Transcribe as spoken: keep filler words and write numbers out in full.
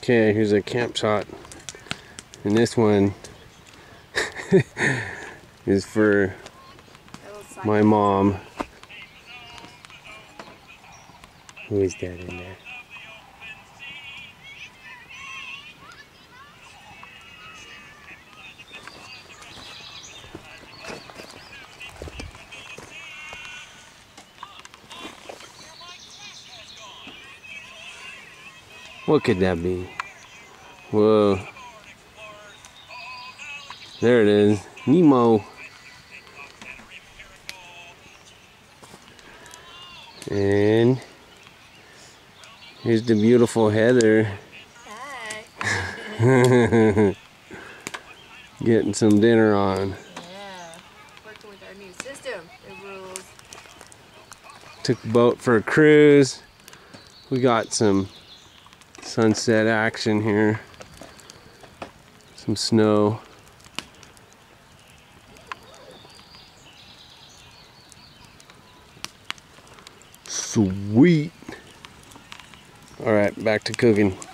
Okay, here's a camp shot. And this one is for my mom. Who is that in there? What could that be? Whoa. There it is. Nemo. And here's the beautiful Heather. Hi. Getting some dinner on. Yeah. Working with our new system. It rules. Took the boat for a cruise. We got some sunset action here. Some snow. Sweet. All right, back to cooking.